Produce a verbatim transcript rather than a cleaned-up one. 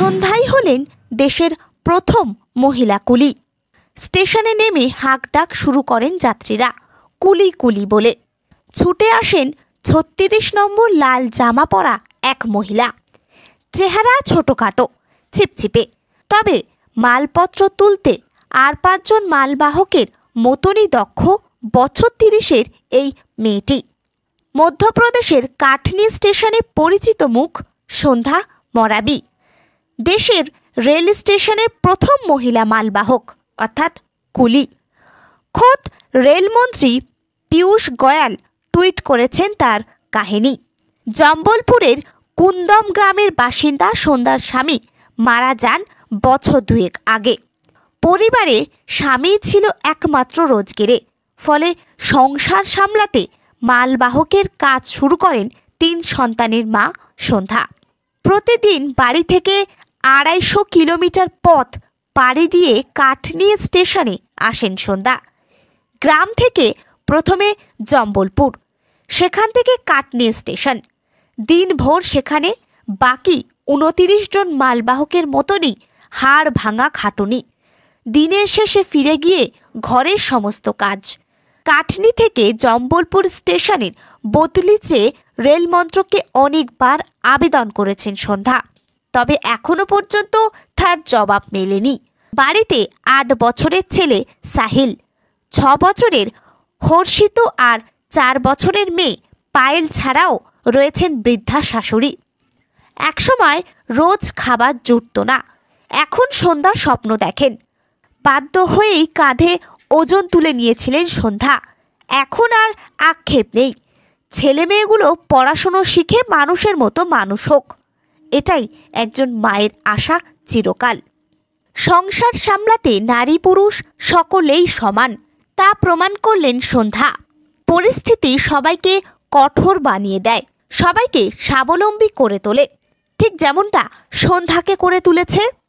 সন্ধ্যায় হলেন দেশের প্রথম মহিলা কুলি। স্টেশনে নেমে হাঁকডাক শুরু করেন যাত্রীরা কুলি কুলি বলে। ছুটে আসেন ছত্রিশ নম্বর লাল জামা পরা এক মহিলা। চেহারা ছোটখাটো, চিপচিপে, তবে মালপত্র তুলতে আর পাঁচজন মালবাহকের মতনই দক্ষ বছর তিরিশের এই মেয়েটি। মধ্যপ্রদেশের কাটনি স্টেশনে পরিচিত মুখ সন্ধ্যা মরাবি। দেশের রেল স্টেশনের প্রথম মহিলা মালবাহক অর্থাৎ কুলি। খোদ রেলমন্ত্রী পীয়ূষ গোয়াল টুইট করেছেন তার কাহিনী। জম্বলপুরের কুন্দম গ্রামের বাসিন্দা সন্ধ্যার স্বামী মারা যান বছর দুয়েক আগে। পরিবারে স্বামী ছিল একমাত্র রোজগেরে, ফলে সংসার সামলাতে মালবাহকের কাজ শুরু করেন তিন সন্তানের মা সন্ধ্যা। প্রতিদিন বাড়ি থেকে আড়াইশো কিলোমিটার পথ পাড়ি দিয়ে কাটনি স্টেশনে আসেন সন্ধ্যা। গ্রাম থেকে প্রথমে জম্বলপুর, সেখান থেকে কাটনি স্টেশন। দিনভর সেখানে বাকি উনতিরিশ জন মালবাহকের মতনই হাড় ভাঙা খাটুনি। দিনের শেষে ফিরে গিয়ে ঘরের সমস্ত কাজ। কাটনি থেকে জম্বলপুর স্টেশনের বদলি চেয়ে রেলমন্ত্রককে অনেকবার আবেদন করেছেন সন্ধ্যা, তবে এখনো পর্যন্ত তার জবাব মেলেনি। বাড়িতে আট বছরের ছেলে সাহিল, ছ বছরের হর্ষিত আর চার বছরের মেয়ে পায়েল ছাড়াও রয়েছেন বৃদ্ধা শাশুড়ি। একসময় রোজ খাবার জুটত না, এখন সন্ধ্যা স্বপ্ন দেখেন। বাধ্য হয়েই কাঁধে ওজন তুলে নিয়েছিলেন সন্ধ্যা। এখন আর আক্ষেপ নেই, ছেলে মেয়েগুলো পড়াশুনো শিখে মানুষের মতো মানুষ হোক, এটাই একজন মায়ের আশা চিরকাল। সংসার সামলাতে নারী পুরুষ সকলেই সমান, তা প্রমাণ করলেন সন্ধ্যা। পরিস্থিতি সবাইকে কঠোর বানিয়ে দেয়, সবাইকে স্বাবলম্বী করে তোলে, ঠিক যেমনটা সন্ধ্যাকে করে তুলেছে।